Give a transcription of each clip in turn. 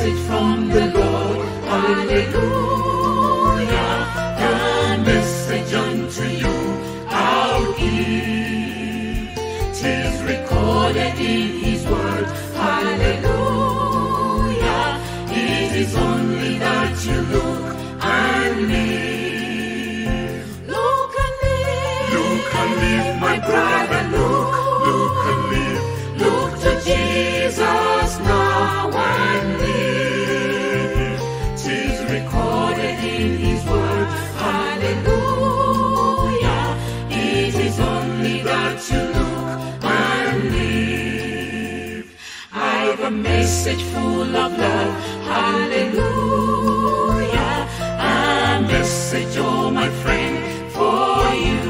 message from the Lord. Hallelujah. The message unto you I'll give. 'Tis recorded in His word. Hallelujah. It is only that you look and live. Look and live. Look and live, my brother. Look and live. Look to Jesus now and live. 'Tis recorded in His word. Hallelujah. It is only that you look and live. I've a message full of love. Hallelujah. A message, oh my friend, for you.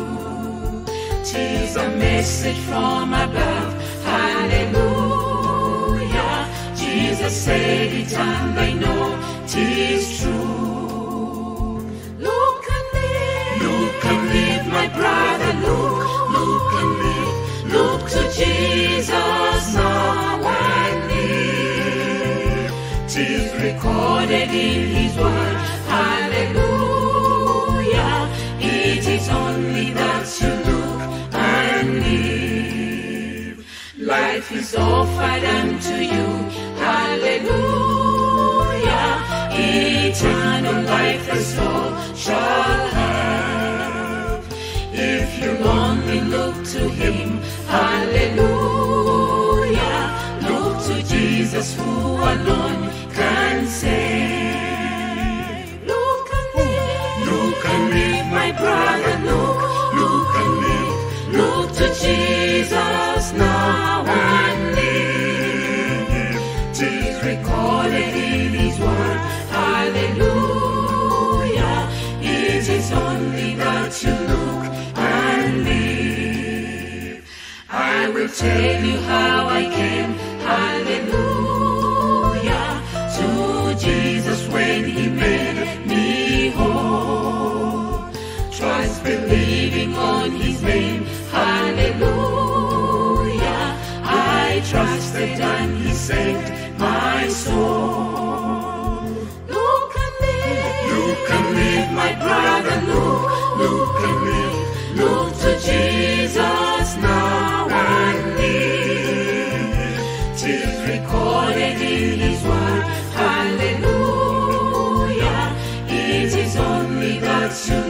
'Tis a message from above. Hallelujah. Jesus said it and I know 'tis true. Look and live. Look and live, my brother. Look and live. Look to Jesus now and live. 'Tis recorded in His word. Hallelujah. It is only that you look and live. Life is offered unto you. Hallelujah. Eternal life the soul shall have. If you only look to Him. Hallelujah. Look to Jesus who alone can save. Look and live. Look and live, my brother. Look and live. Look to Jesus now and live. 'Tis recorded in His word. Hallelujah. It is only that you look and live. I will tell you how I came. Hallelujah. To Jesus when He made me whole. Trust believing on His name. Hallelujah. I trusted and He saved my soul. Look and live. Look and live, my brother. Look and live. Look to Jesus now and live. 'Tis recorded in His word. Hallelujah. It is only that you